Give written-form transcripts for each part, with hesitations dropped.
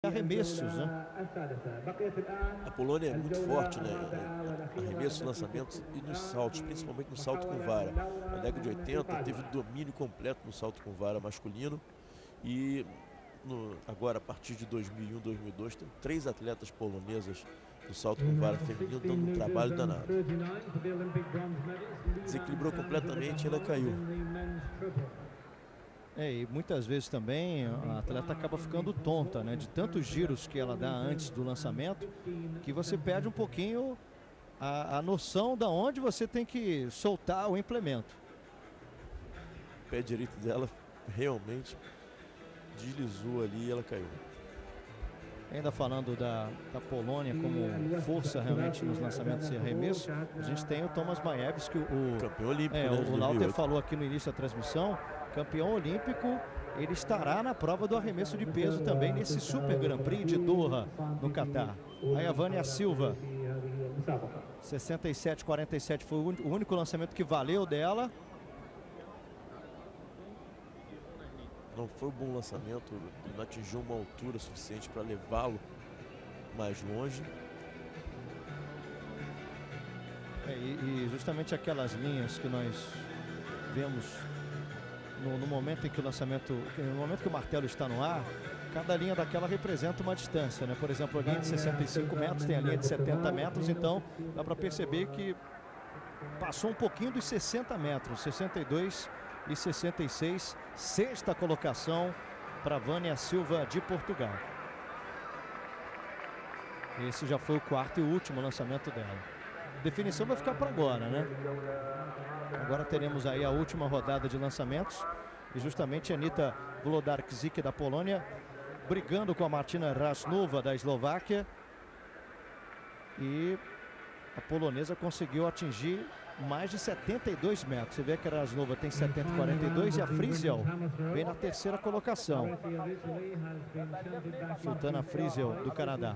arremessos, né? A Polônia é muito forte, né? Arremessos, lançamentos e nos saltos, principalmente no salto com vara. Na década de 80 teve domínio completo no salto com vara masculino e agora a partir de 2001, 2002 tem 3 atletas polonesas no salto com vara feminino dando um trabalho danado. Desequilibrou completamente e ela caiu. E muitas vezes também a atleta acaba ficando tonta, né? De tantos giros que ela dá antes do lançamento, que você perde um pouquinho a noção de onde você tem que soltar o implemento. O pé direito dela realmente deslizou ali e ela caiu. Ainda falando da Polônia como força realmente nos lançamentos e arremessos, a gente tem o Thomas Majewski, o campeão olímpico, o Lauter falou aqui no início da transmissão, campeão olímpico. Ele estará na prova do arremesso de peso também nesse Super Grand Prix de Doha, no Catar. Aí a Vânia Silva, 67-47 foi o único lançamento que valeu dela. Não foi um bom lançamento, não atingiu uma altura suficiente para levá-lo mais longe. E justamente aquelas linhas que nós vemos no momento em que o lançamento, no momento que o martelo está no ar, cada linha daquela representa uma distância, né? Por exemplo, a linha de 65 metros tem a linha de 70 metros, então dá para perceber que passou um pouquinho dos 60 metros, 62 e 66, sexta colocação para Vânia Silva de Portugal. Esse já foi o quarto e último lançamento dela. A definição vai ficar para agora, né? Agora teremos aí a última rodada de lançamentos e justamente a Anita Wlodarczyk da Polônia brigando com a Martina Rasnova da Eslováquia, e a polonesa conseguiu atingir mais de 72 metros. Você vê que a Rasnova tem 70,42 e a Friesel vem na terceira colocação. Sultana Friesel do Canadá.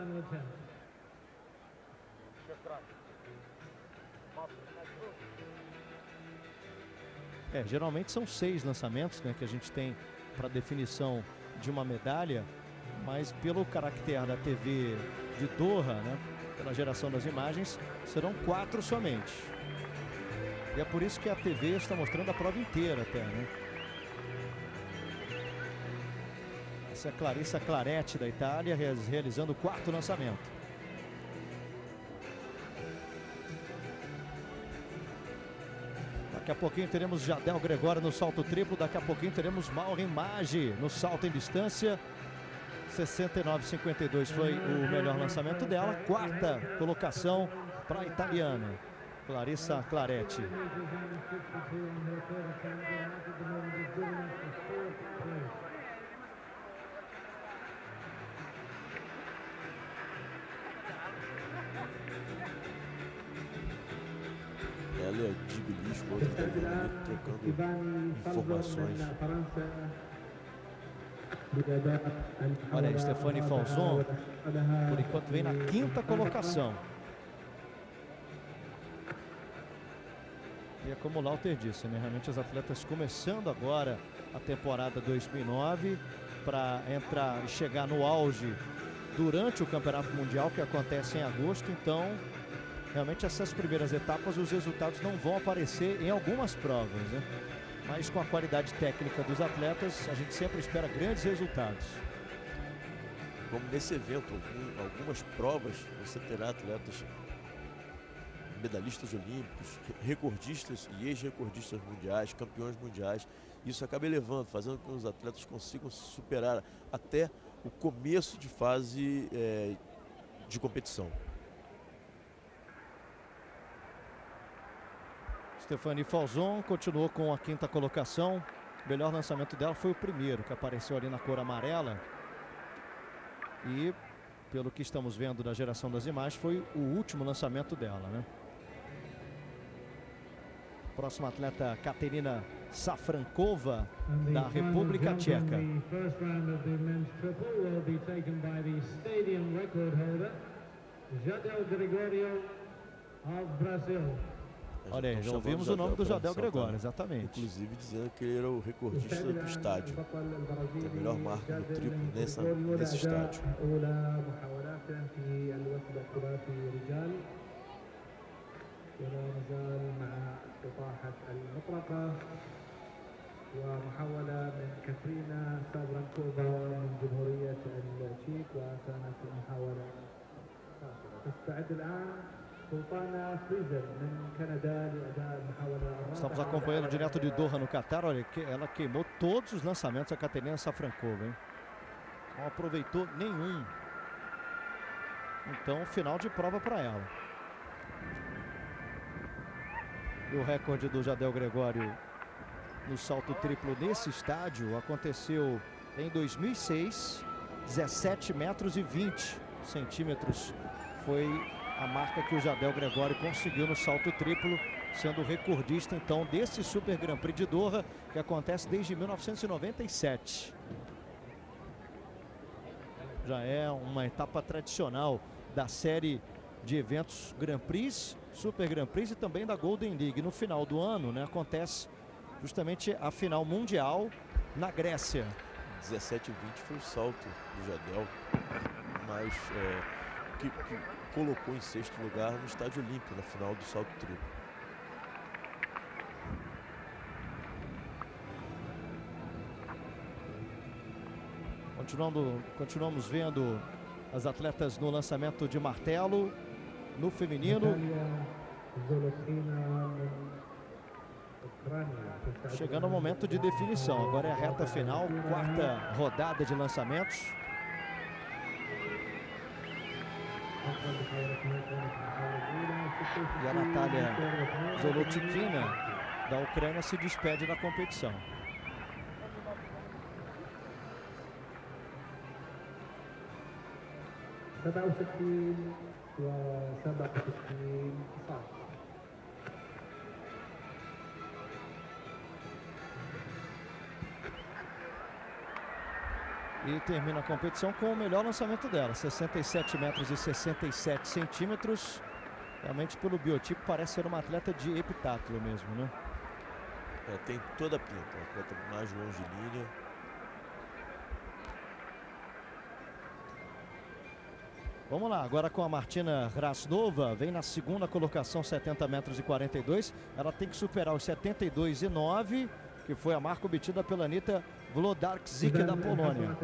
Geralmente são 6 lançamentos, né, que a gente tem para definição de uma medalha, mas pelo caractere da TV de Doha, né, pela geração das imagens, serão 4 somente. E é por isso que a TV está mostrando a prova inteira até, né? Essa é a Clarissa Claretti da Itália realizando o 4º lançamento. Daqui a pouquinho teremos Jadel Gregório no salto triplo. Daqui a pouquinho teremos Maureen Maggi no salto em distância. 69,52 foi o melhor lançamento dela. 4ª colocação para a italiana Clarissa Claretti. Ela é de belisco, outra trocando informações. Olha aí, Stephanie Falzon, por enquanto vem na 5ª colocação. E é como o Lauter disse, né? Realmente as atletas começando agora a temporada 2009 para entrar e chegar no auge durante o Campeonato Mundial, que acontece em agosto. Então, realmente essas primeiras etapas, os resultados não vão aparecer em algumas provas, né? Mas com a qualidade técnica dos atletas, a gente sempre espera grandes resultados. Como nesse evento, algumas provas, você terá atletas medalhistas olímpicos, recordistas e ex-recordistas mundiais, campeões mundiais. Isso acaba elevando, fazendo com que os atletas consigam se superar até o começo de fase de competição. Stephanie Falzon continuou com a 5ª colocação. O melhor lançamento dela foi o primeiro, que apareceu ali na cor amarela. E, pelo que estamos vendo da geração das imagens, foi o último lançamento dela, né? Próxima atleta, Katerina Safrankova, da República Tcheca. Olha aí, já ouvimos o nome do Jadel Gregório, exatamente. Inclusive dizendo que ele era o recordista do estádio. Tem a melhor marca no triplo nesse estádio. ومحاولة من كاترينا سابرانكوفا من جمهورية التشيك وكانت محاولة فاشلة. تستعد الآن سلطانة فريزر من كندا لأداء المحاولة. Estamos acompanhando direto de Doha, no Catar. Olha, ela queimou todos os lançamentos, a Caterina Safrankova, hein? Não aproveitou nenhum. Então, final de prova para ela. E o recorde do Jadel Gregório no salto triplo nesse estádio aconteceu em 2006, 17 metros e 20 centímetros. Foi a marca que o Jadel Gregório conseguiu no salto triplo, sendo recordista então desse Super Grand Prix de Doha, que acontece desde 1997. Já é uma etapa tradicional da série de eventos Grand Prix, Super Grand Prix e também da Golden League. No final do ano, né, acontece justamente a final mundial na Grécia. 17 e 20 foi o salto do Jadel, mas que colocou em sexto lugar no Estádio Olímpico na final do salto triplo. Continuamos vendo as atletas no lançamento de martelo no feminino. Chegando ao momento de definição. Agora é a reta final, quarta rodada de lançamentos. E a Natália Zolotikina, da Ucrânia, se despede da competição. E termina a competição com o melhor lançamento dela, 67 metros e 67 centímetros. Realmente, pelo biotipo, parece ser uma atleta de heptátulo mesmo, né? Tem toda a pinta, uma atleta mais longilínea. Vamos lá, agora com a Martina Hrasnova, vem na segunda colocação, 70 metros e 42. Ela tem que superar os 72,9, que foi a marca obtida pela Anita Wlodarczyk da Polônia.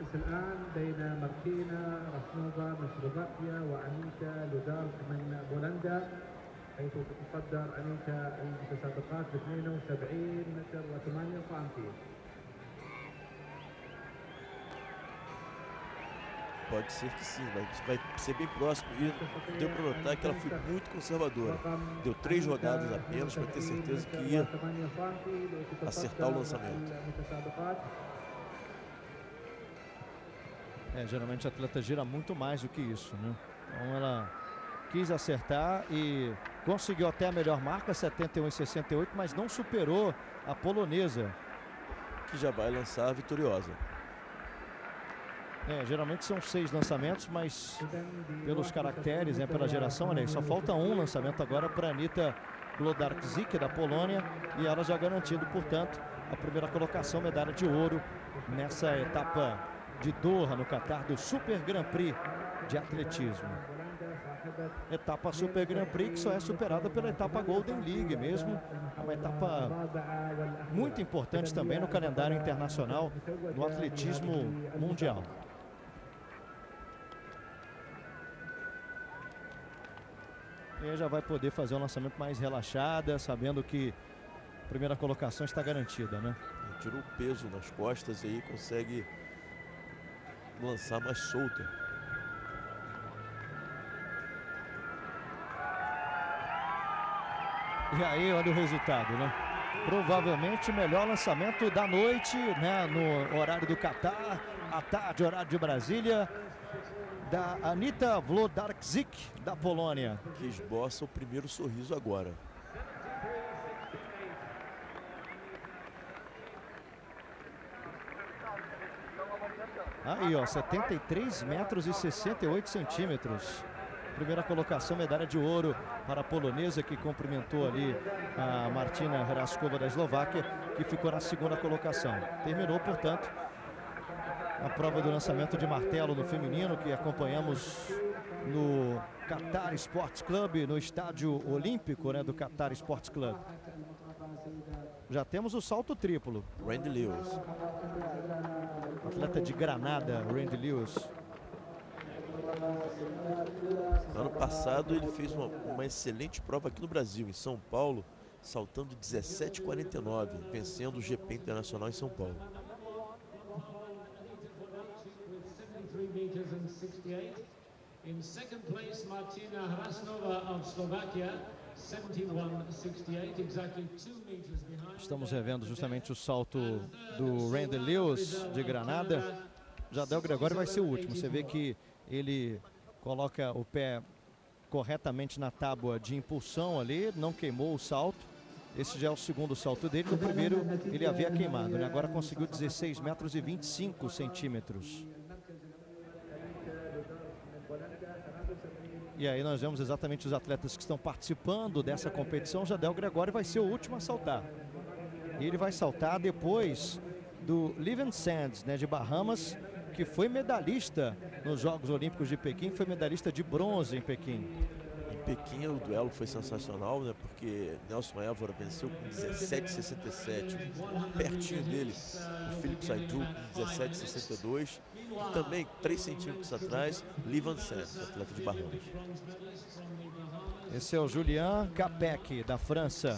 حيث تتصدر أنيتا المتسابقات ب 72 متر و8 سنتي. Pode ser que sim, vai ser bem próximo. E deu para notar que ela foi muito conservadora. Deu 3 rodadas apenas para ter certeza que ia acertar o lançamento. Geralmente a atleta gira muito mais do que isso, né? Então ela quis acertar e conseguiu até a melhor marca, 71,68, mas não superou a polonesa, que já vai lançar a vitoriosa. Geralmente são 6 lançamentos, mas pelos caracteres, né, pela geração, olha aí, só falta um lançamento agora para a Anita Wlodarczyk da Polônia, e ela já garantindo, portanto, a primeira colocação, medalha de ouro nessa etapa de Doha, no Catar, do Super Grand Prix de atletismo. Etapa Super Grand Prix que só é superada pela etapa Golden League mesmo. É uma etapa muito importante também no calendário internacional, no atletismo mundial. E já vai poder fazer um lançamento mais relaxada, sabendo que a primeira colocação está garantida, né? Tirou o peso nas costas e aí consegue lançar mais solta. E aí, olha o resultado, né? Provavelmente o melhor lançamento da noite, né? No horário do Catar, à tarde, horário de Brasília, da Anita Wlodarczyk da Polônia. Que esboça o primeiro sorriso agora. Aí, ó, 73 metros e 68 centímetros. Primeira colocação, medalha de ouro para a polonesa, que cumprimentou ali a Martina Hraskova da Eslováquia, que ficou na segunda colocação. Terminou, portanto, a prova do lançamento de martelo no feminino, que acompanhamos no Qatar Sports Club, no estádio olímpico, né, do Qatar Sports Club. Já temos o salto triplo. Randy Lewis. Atleta de Granada, Randy Lewis. Ano passado ele fez uma excelente prova aqui no Brasil, em São Paulo, saltando 17,49, vencendo o GP Internacional em São Paulo. In second place, Martina Hraskova of Slovakia, 71.68, exactly 2 meters behind. Estamos revendo justamente o salto do Randy Lewis de Granada. Jadel Gregório vai ser o último. Você vê que ele coloca o pé corretamente na tábua de impulsão ali, não queimou o salto. Esse já é o segundo salto dele. No primeiro ele havia queimado, né? Agora conseguiu 16 metros e 25 centímetros. E aí nós vemos exatamente os atletas que estão participando dessa competição. Jadel Gregório vai ser o último a saltar. E ele vai saltar depois do Leven Sands, né, de Bahamas, que foi medalhista nos Jogos Olímpicos de Pequim, foi medalhista de bronze em Pequim. Em Pequim o duelo foi sensacional, né, porque Nelson Évora venceu com 17,67, pertinho dele o Filipe Saidu com 17,62. E também 3 centímetros atrás, Leven Sands, atleta de Bahamas. Esse é o Julian Capec, da França.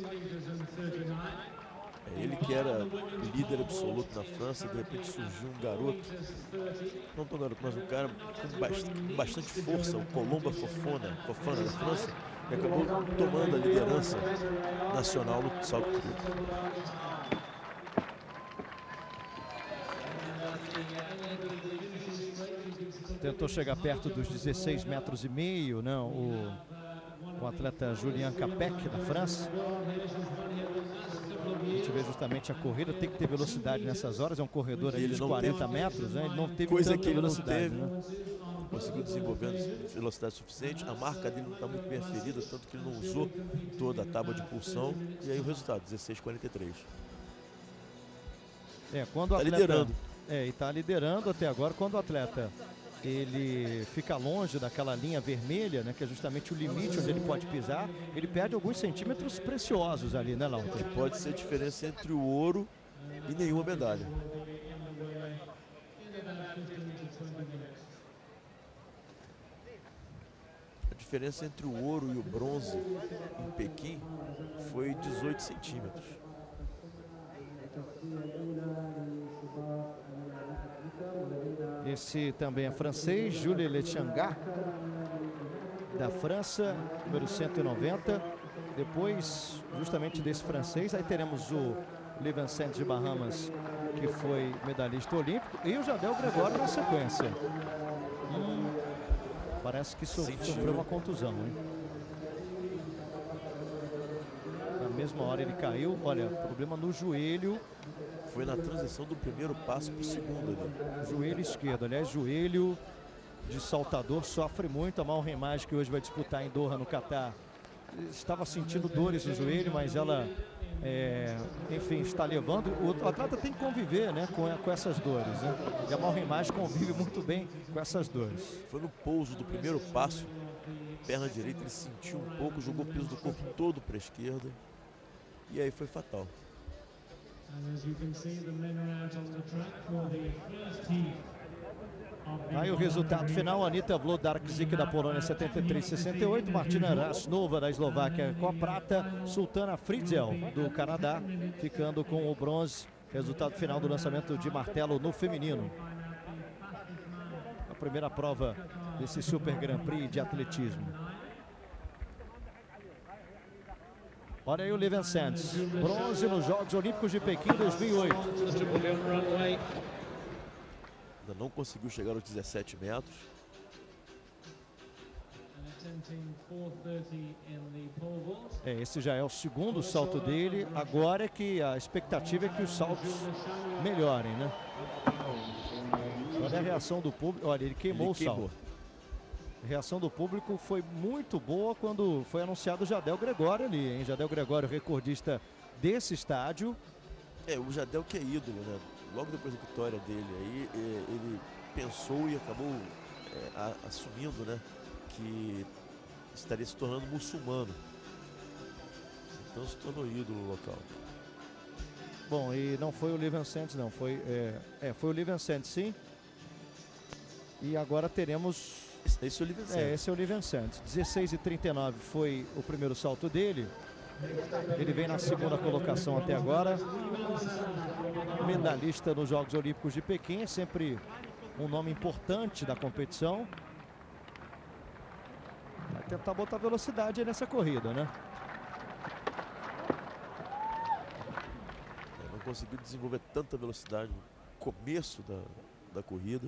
É ele que era o líder absoluto na França, de repente surgiu um garoto, não tão garoto, mas um cara com bastante força, o Colomba Fofana da França, e acabou tomando a liderança nacional no salto triplo. Tentou chegar perto dos 16 metros e meio, não, o atleta Julian Capec, da França. A gente vê justamente a corrida, tem que ter velocidade nessas horas, é um corredor aí de 40 metros, né? Ele não teve coisa tanta que ele velocidade, não teve, né? Conseguiu desenvolver velocidade suficiente, a marca dele não está muito bem aferida, tanto que ele não usou toda a tábua de impulsão, e aí o resultado, 16,43. Quando o atleta, liderando. E está liderando até agora. Quando o atleta ele fica longe daquela linha vermelha, né, que é justamente o limite onde ele pode pisar, ele perde alguns centímetros preciosos ali, né, Lauter? Que pode ser a diferença entre o ouro e nenhuma medalha. A diferença entre o ouro e o bronze em Pequim foi 18 centímetros. Esse também é francês, Jules Lechangat, da França, número 190. Depois, justamente desse francês, aí teremos o Leven Sands de Bahamas, que foi medalhista olímpico, e o Jadel Gregório na sequência. Parece que sofreu uma contusão, hein? Na mesma hora ele caiu, olha, problema no joelho. Foi na transição do primeiro passo para o segundo ali. Joelho esquerdo, aliás, joelho de saltador sofre muito. A Mal Remage, que hoje vai disputar em Doha, no Catar, estava sentindo dores no joelho, mas ela, enfim, está levando. O atleta tem que conviver, né, com essas dores, né? E a Mal Remage convive muito bem com essas dores. Foi no pouso do primeiro passo, perna direita, ele sentiu um pouco, jogou o peso do corpo todo para a esquerda, e aí foi fatal. Aí o resultado final: Anita Wlodarczyk da Polônia 73,68, Martina Hraskova da Eslováquia com a prata, Sultana Friedel do Canadá ficando com o bronze. Resultado final do lançamento de martelo no feminino. A primeira prova desse Super Grand Prix de atletismo. Olha aí o Leven Sands, bronze nos Jogos Olímpicos de Pequim 2008. Ainda não conseguiu chegar aos 17 metros. Esse já é o segundo salto dele. Agora é que a expectativa é que os saltos melhorem, né? Olha a reação do público. Olha, ele queimou o salto. A reação do público foi muito boa quando foi anunciado o Jadel Gregório ali, hein? Jadel Gregório, recordista desse estádio. O Jadel que é ídolo, né? Logo depois da vitória dele aí, ele pensou e acabou assumindo, né, que estaria se tornando muçulmano. Então se tornou ídolo local. Bom, e não foi o Livian Sands, não. Foi o Livian Sands, sim. E agora teremos... Esse é o Livian Sands. Esse é o Livian Sands. 16,39 foi o primeiro salto dele. Ele vem na segunda colocação até agora. Medalhista nos Jogos Olímpicos de Pequim. É sempre um nome importante da competição. Vai tentar botar velocidade nessa corrida, né? Não conseguiu desenvolver tanta velocidade no começo da corrida.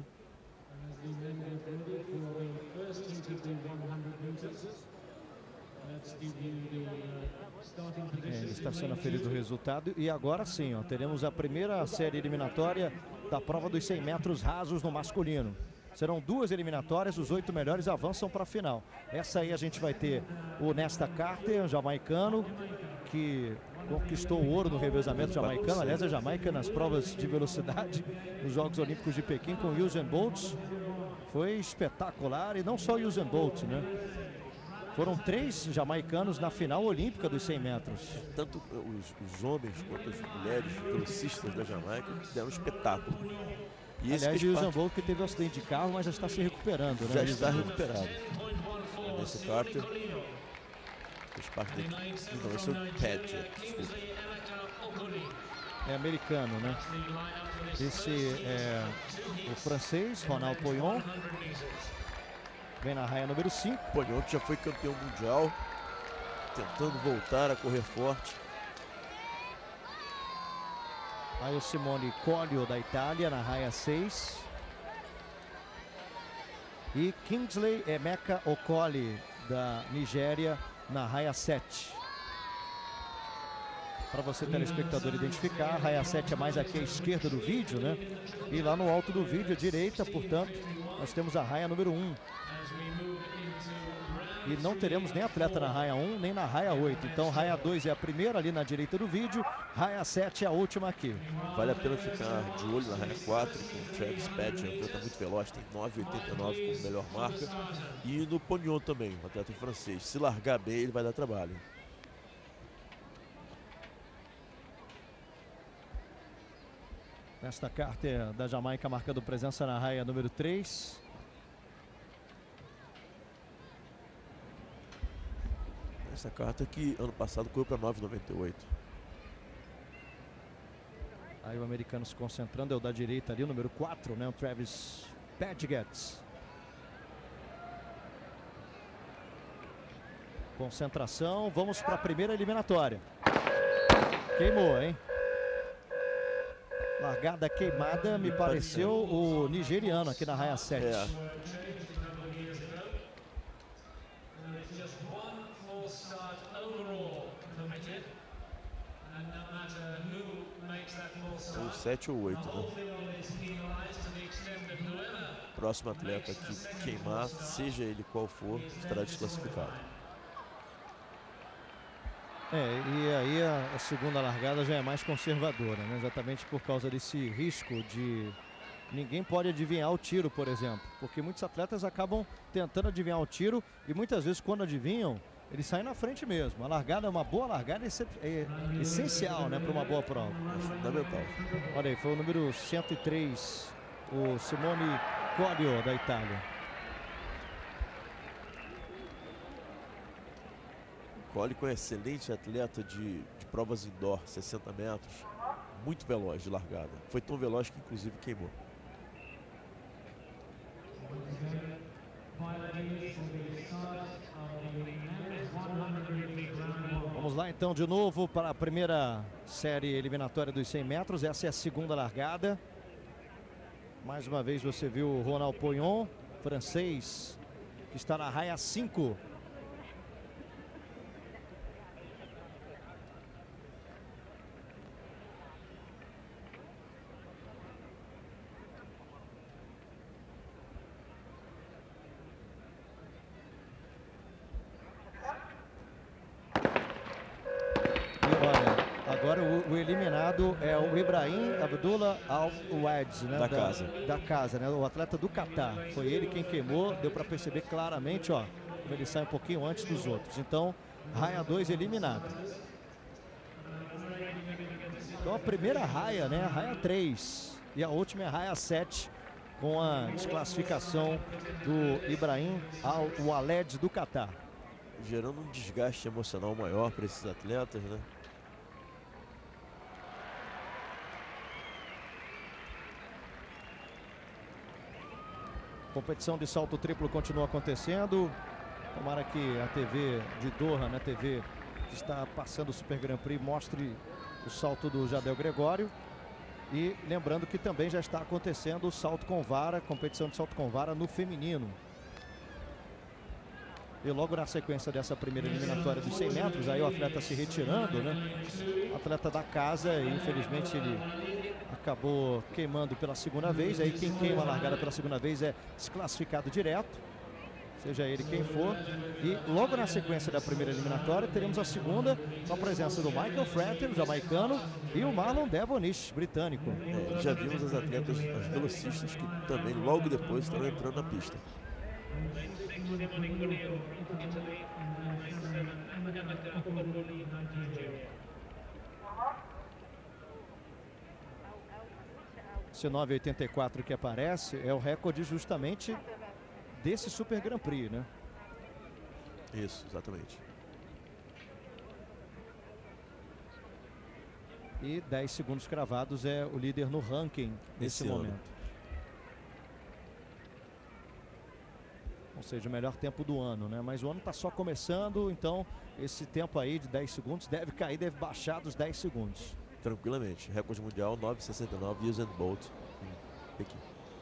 Ele está sendo aferido o resultado. E agora sim, ó, teremos a primeira série eliminatória da prova dos 100 metros rasos no masculino. Serão 2 eliminatórias, os 8 melhores avançam para a final. Essa aí a gente vai ter o Nesta Carter, jamaicano, que conquistou o ouro no revezamento jamaicano. Aliás, a Jamaica nas provas de velocidade nos Jogos Olímpicos de Pequim com Usain Bolt foi espetacular. E não só Usain Bolt, né? Foram 3 jamaicanos na final olímpica dos 100 metros. Tanto os homens quanto as mulheres velocistas da Jamaica deram um espetáculo. E aliás, o Usain Bolt que teve um acidente de carro, mas já está se recuperando, né? Já está recuperado. Nessa Carter fez parte dele. Não, esse é o Paget, desculpa. É americano, né? Esse é o francês, Ronald Poyon. Vem na raia número 5. Poyon que já foi campeão mundial, tentando voltar a correr forte. Aí o Simone Collio da Itália na raia 6. E Kingsley Emeka Okoli da Nigéria na raia 7. Para você, telespectador, identificar, a raia 7 é mais aqui à esquerda do vídeo, né? E lá no alto do vídeo, à direita, portanto, nós temos a raia número 1. E não teremos nem atleta na raia 1, nem na raia 8. Então, raia 2 é a primeira ali na direita do vídeo, raia 7 é a última aqui. Vale a pena ficar de olho na raia 4 com o Travis Paget, um atleta muito veloz, tem 9,89 como melhor marca. E no Poyon também, um atleta francês. Se largar bem, ele vai dar trabalho. Nesta Carter da Jamaica marcando presença na raia número 3. Essa carta que ano passado correu para 9,98. Aí o americano se concentrando, é o da direita ali, o número 4, né? O Travis Paget. Concentração, vamos para a primeira eliminatória. Queimou, hein? Largada queimada, me pareceu o nigeriano aqui na raia 7. Ou 7 ou 8, né? Próximo atleta que queimar, seja ele qual for, estará desclassificado. E aí a segunda largada já é mais conservadora, né? Exatamente por causa desse risco de... Ninguém pode adivinhar o tiro, por exemplo, porque muitos atletas acabam tentando adivinhar o tiro e muitas vezes quando adivinham, eles saem na frente mesmo. A largada, uma boa largada é essencial, né, para uma boa prova. É fundamental. Olha aí, foi o número 103, o Simone Collio da Itália. Collio é um excelente atleta de provas indoor, 60 metros, muito veloz de largada. Foi tão veloz que inclusive queimou. Vamos lá então de novo para a primeira série eliminatória dos 100 metros. Essa é a segunda largada. Mais uma vez você viu o Ronald Poyon, francês, que está na raia 5. agora o eliminado é o Ibrahim Abdullah Al-Wad, né? Da casa, né? O atleta do Catar. Foi ele quem queimou, deu para perceber claramente, ó, como ele sai um pouquinho antes dos outros. Então, raia 2 eliminado. Então a primeira raia, né? A raia 3. E a última é a raia 7, com a desclassificação do Ibrahim Al-Waled do Catar. Gerando um desgaste emocional maior para esses atletas, né? Competição de salto triplo continua acontecendo. Tomara que a TV de Doha, né, TV que está passando o Super Grand Prix, mostre o salto do Jadel Gregório. E lembrando que também já está acontecendo o salto com vara, competição de salto com vara no feminino. E logo na sequência dessa primeira eliminatória dos 100 metros, aí o atleta se retirando, né? O atleta da casa, e infelizmente ele acabou queimando pela segunda vez. Aí quem queima a largada pela segunda vez é desclassificado direto, seja ele quem for. E logo na sequência da primeira eliminatória teremos a segunda, com a presença do Michael Frater, jamaicano, e o Marlon Devonish, britânico. Já vimos as atletas, as velocistas, que também logo depois estarão entrando na pista. 9,84 que aparece é o recorde justamente desse Super Grand Prix, né? Isso, exatamente. E 10 segundos cravados é o líder no ranking nesse momento. Ou seja, o melhor tempo do ano, né? Mas o ano está só começando, então esse tempo aí de 10 segundos deve cair, deve baixar dos 10 segundos. Tranquilamente. Recorde mundial 9,69, Usain Bolt em Pequim.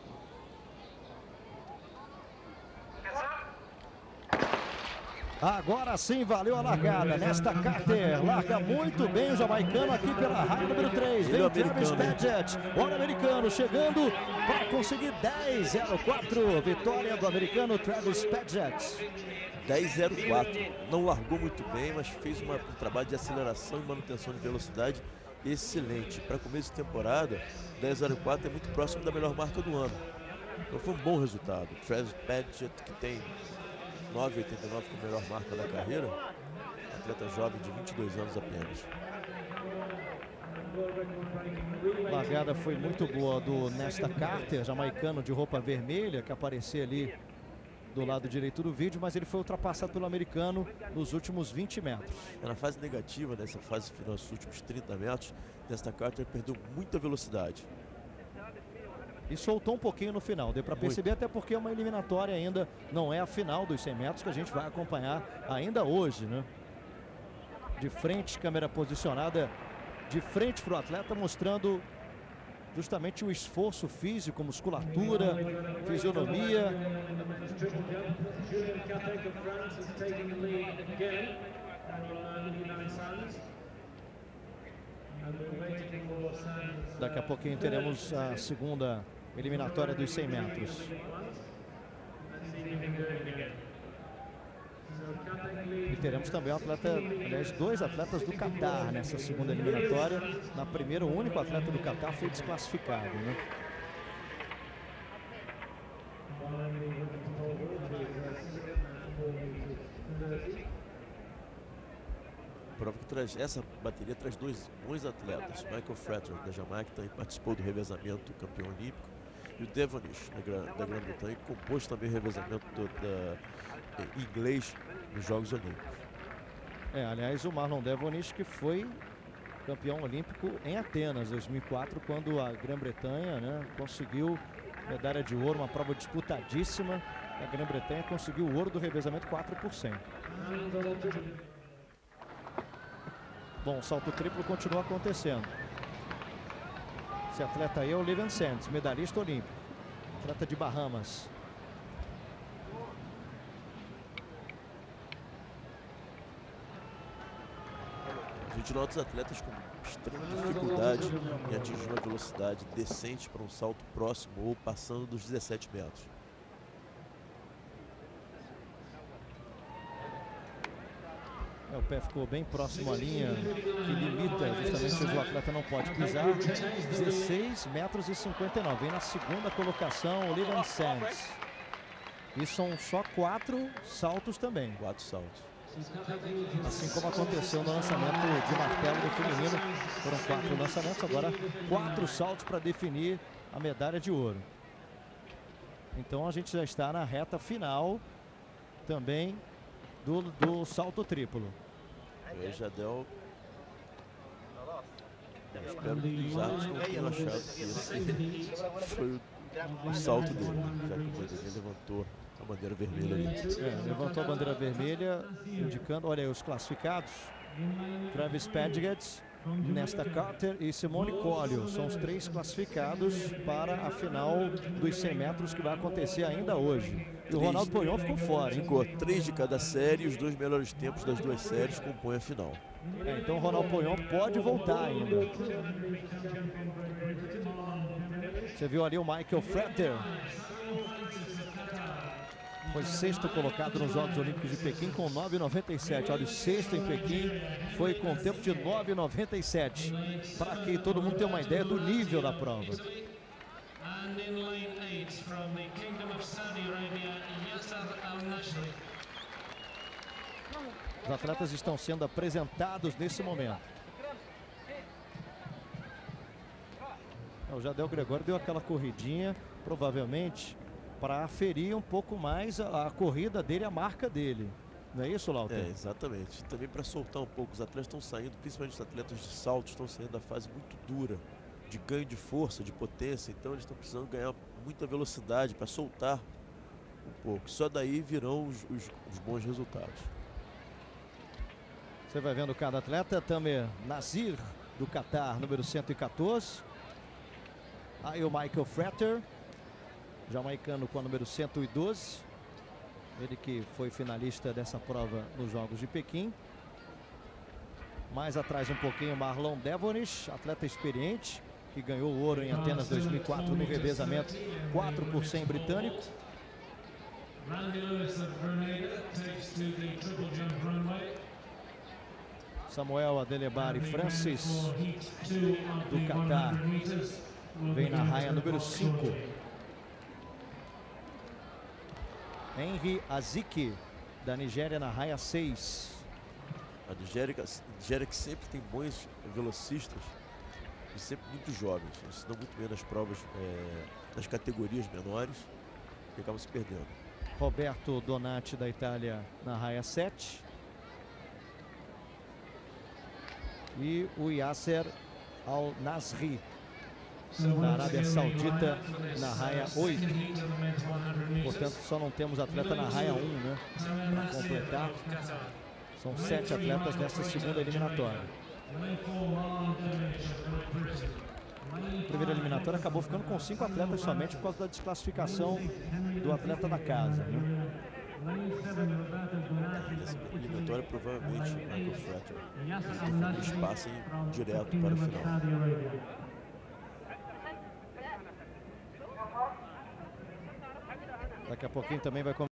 Agora sim valeu a largada. Nesta Carter larga muito bem o jamaicano aqui pela raia número 3. Vem o Travis Padgett, o americano chegando para conseguir 10,04. Vitória do americano Travis Padgett. 10,04. Não largou muito bem, mas fez um trabalho de aceleração e manutenção de velocidade excelente. Para começo de temporada, 10,04 é muito próximo da melhor marca do ano. Então foi um bom resultado. Travis Padgett, que tem 9,89 como melhor marca da carreira, atleta jovem de 22 anos apenas. A largada foi muito boa do Nesta Carter, jamaicano de roupa vermelha, que aparecia ali do lado direito do vídeo, mas ele foi ultrapassado pelo americano nos últimos 20 metros. Na fase negativa, nessa fase final, nos últimos 30 metros, Nesta Carter perdeu muita velocidade. E soltou um pouquinho no final, deu para perceber, até porque é uma eliminatória ainda, não é a final dos 100 metros que a gente vai acompanhar ainda hoje, né? De frente, câmera posicionada de frente para o atleta, mostrando justamente o esforço físico, musculatura, fisionomia. Daqui a pouquinho teremos a segunda eliminatória dos 100 metros. E teremos também um atleta, aliás, dois atletas do Catar nessa segunda eliminatória. Na primeira, o único atleta do Catar foi desclassificado, né? Prova que essa bateria traz dois bons atletas. Michael Frater, da Jamaica, também participou do revezamento campeão olímpico. E o Devonish, da Grã-Bretanha, que compôs também o revezamento inglês nos Jogos Olímpicos. Aliás, o Marlon Devonish, que foi campeão olímpico em Atenas, 2004, quando a Grã-Bretanha, né, conseguiu medalha de ouro, uma prova disputadíssima. A Grã-Bretanha conseguiu o ouro do revezamento 4%. Bom, o salto triplo continua acontecendo. Esse atleta aí é o Livian Sands, medalhista olímpico, atleta de Bahamas. A gente nota os atletas com extrema dificuldade em atingir uma velocidade decente para um salto próximo ou passando dos 17 metros. O pé ficou bem próximo à linha que limita justamente onde o atleta não pode pisar. 16,59 metros. Vem na segunda colocação, Oliver Sands. E são só 4 saltos também. 4 saltos. Assim como aconteceu no lançamento de martelo do feminino. Foram 4 lançamentos, agora 4 saltos para definir a medalha de ouro. Então a gente já está na reta final também do salto triplo. O Jadel, eu espero que os árbitros não tenham achado que esse foi o salto dele, já que o Bandeira levantou a bandeira vermelha ali. Levantou a bandeira vermelha, indicando, olha aí, os classificados: Travis Padgett, Nesta Carter e Simone Collio. São os 3 classificados para a final dos 100 metros que vai acontecer ainda hoje. E o Ronaldo Poyon ficou fora, hein? Ficou 3 de cada série e os 2 melhores tempos das 2 séries compõem a final. Então o Ronaldo Poyon pode voltar ainda. Você viu ali o Michael Frater. Foi 6º colocado nos Jogos Olímpicos de Pequim com 9,97. Olha, o 6º em Pequim foi com tempo de 9,97. Para que todo mundo tenha uma ideia do nível da prova. Os atletas estão sendo apresentados nesse momento. O Jadel Gregório deu aquela corridinha, provavelmente para aferir um pouco mais a corrida dele, a marca dele. Não é isso, Lauter? É, exatamente. Também para soltar um pouco. Os atletas estão saindo, principalmente os atletas de salto, estão saindo da fase muito dura, de ganho de força, de potência. Então eles estão precisando ganhar muita velocidade para soltar um pouco. Só daí virão os bons resultados. Você vai vendo cada atleta. Tamer Nazir, do Catar, número 114. Aí o Michael Frater, jamaicano, com a número 112. Ele que foi finalista dessa prova nos Jogos de Pequim. Mais atrás um pouquinho, Marlon Devonish, atleta experiente, que ganhou ouro em Atenas 2004 no revezamento 4 por 100 britânico. Samuel Adelebari Francis, do Catar, vem na raia número 5. Henry Azikiwe, da Nigéria, na raia 6. A Nigéria que sempre tem bons velocistas e sempre muito jovens. Eles se dão muito bem nas provas, nas categorias menores, e acabam se perdendo. Roberto Donati, da Itália, na raia 7. E o Yasser Al-Nasri, da Arábia Saudita, na raia 8. Portanto, só não temos atleta na raia 1, né? Para completar. São 7 atletas nessa segunda eliminatória. A primeira eliminatória acabou ficando com 5 atletas somente por causa da desclassificação do atleta da casa, né? Nessa eliminatória, provavelmente, Michael Frater eles passem direto para o final. Daqui a pouquinho também vai